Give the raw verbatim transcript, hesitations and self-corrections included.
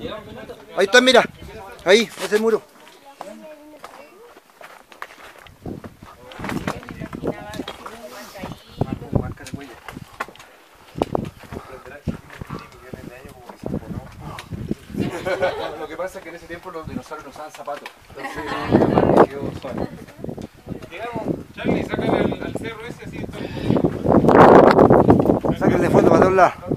Ahí está, mira. Ahí, ese muro. Lo que pasa es que en ese tiempo los dinosaurios no usaban zapatos. Entonces, quedó suave. Llegamos, Charlie, sácale al, al cerro ese así. Sáquenle foto para todos lados.